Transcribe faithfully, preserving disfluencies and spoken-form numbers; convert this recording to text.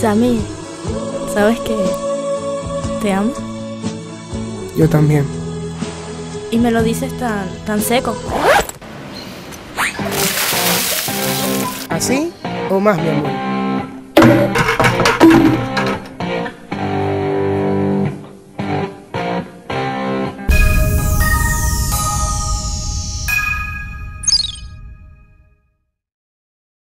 Sammy, ¿sabes qué? Te amo. Yo también. Y me lo dices tan, tan seco. ¿Así o más, mi amor?